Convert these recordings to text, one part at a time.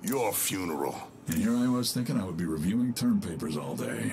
Your funeral. And here I was thinking I would be reviewing term papers all day.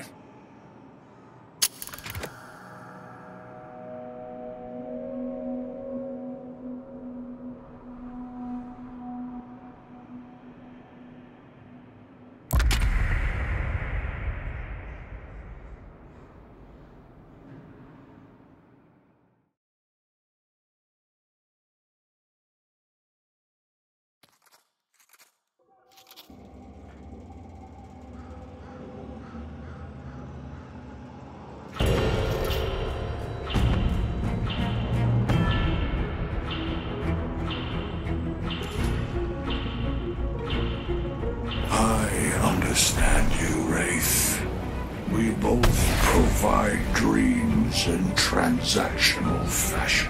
We both provide dreams in transactional fashion.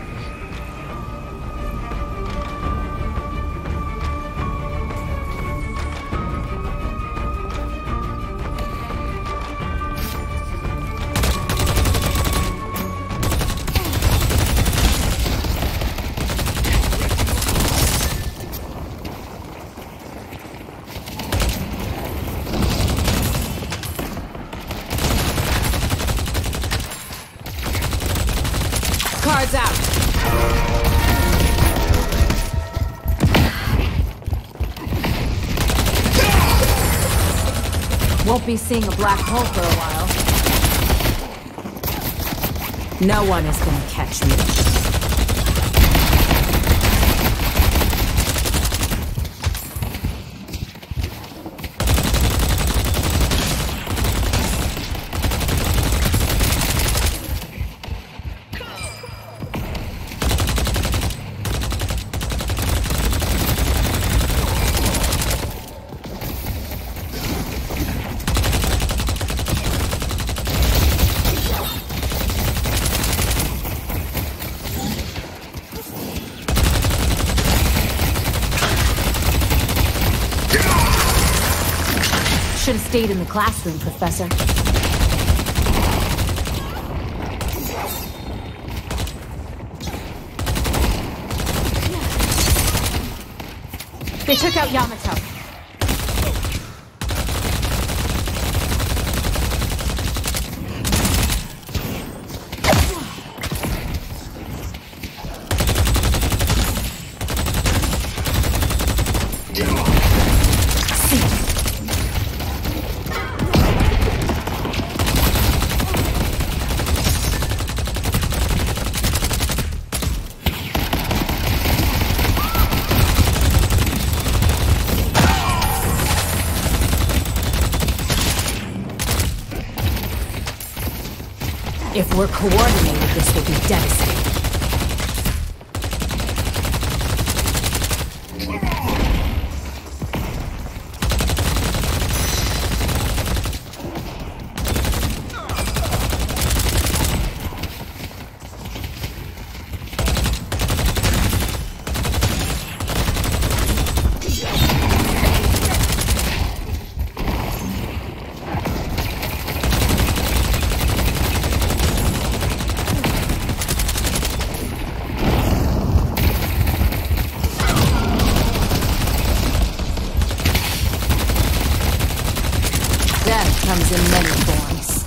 Cards out. Won't be seeing a black hole for a while. No one is gonna catch me. Should have stayed in the classroom, Professor. They took out Yamato. If we're coordinated, this will be devastating. Comes in many forms.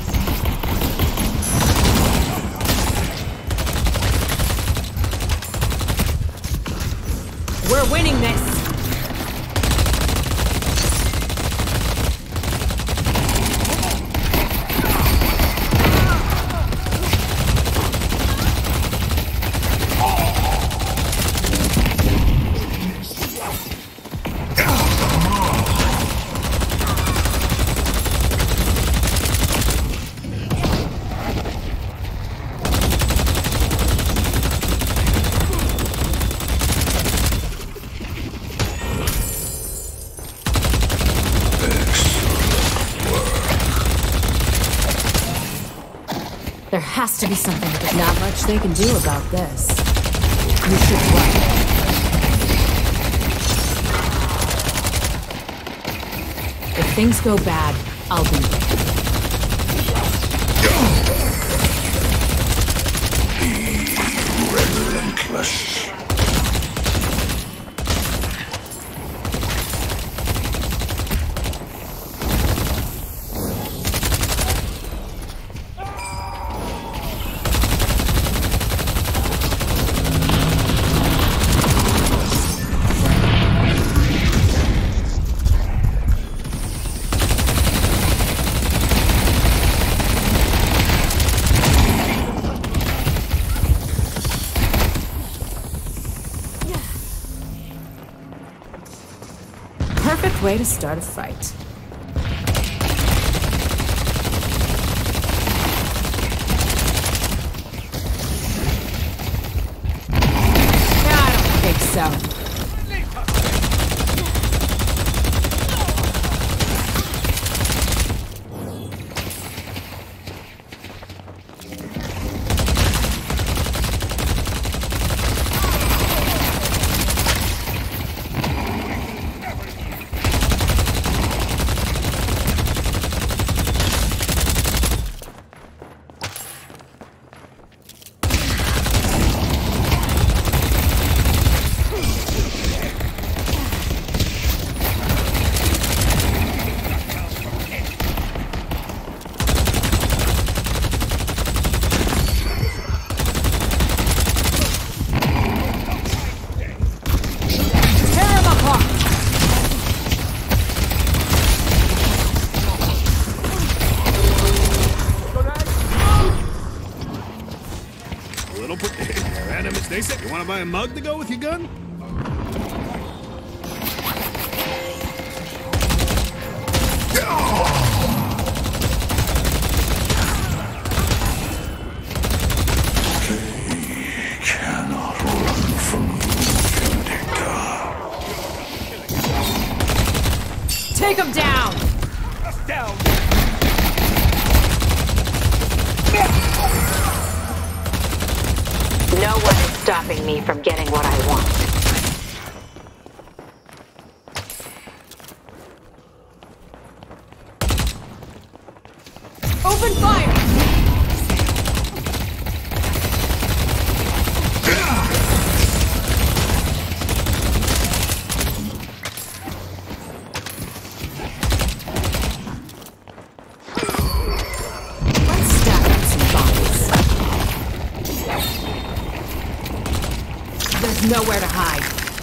We're winning this! There has to be something. Not much they can do about this. You should run. If things go bad, I'll be there. Be relentless. Perfect way to start a fight. I don't think so. You want to buy a mug to go with your gun? They cannot run from you, Victor. Take him down! Down! No one is stopping me from getting what I want. Open fire! Let's stack up some bodies. There's nowhere to hide.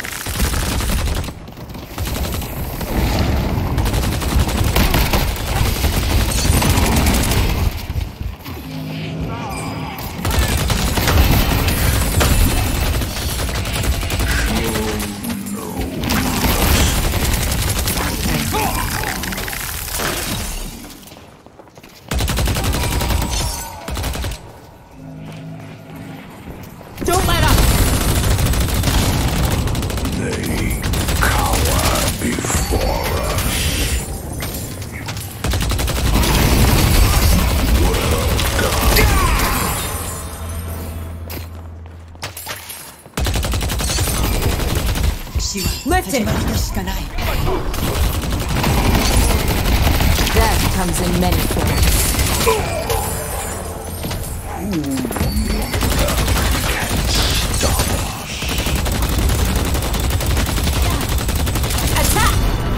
Don't let up! They cower before us. Lift it! Death comes in many forms. Attack!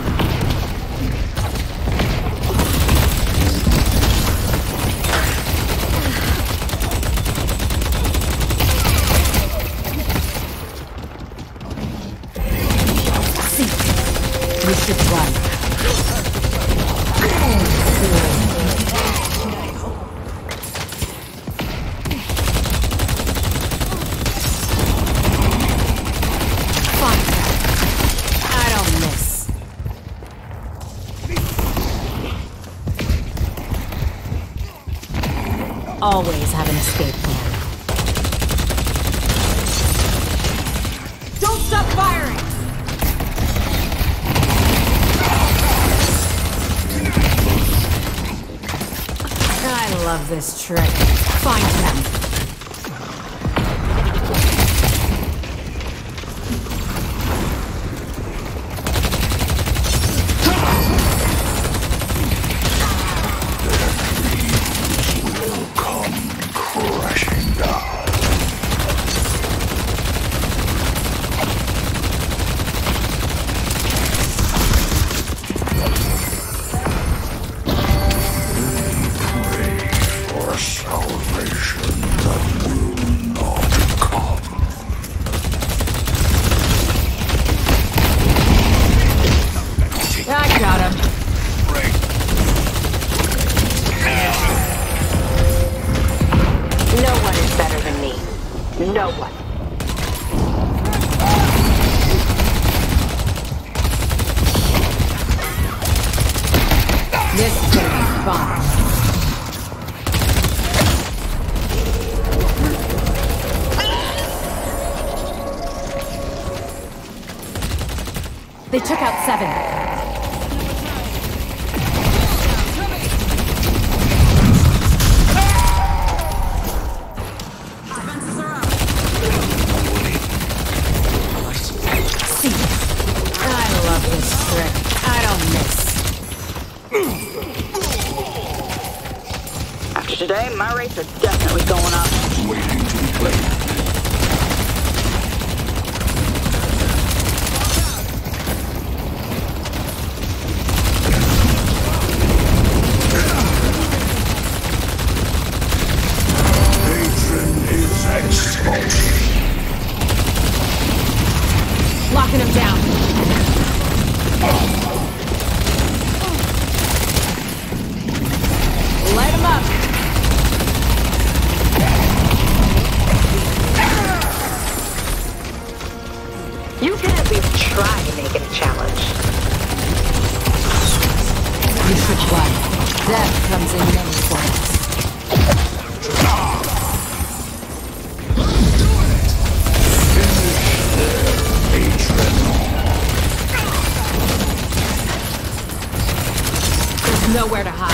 We should run. Fine. I don't miss. Always have an escape plan. Don't stop firing! I love this trick. Find them. Crashing down. Pray for salvation. This is gonna be fun. They took out 7. See, I love this trick. I don't miss. After today, my rates are definitely going up. Waiting to be played. Locking him down. Light him up. You can at least try to make it a challenge. You should run. Death comes in many forms. There's nowhere to hide.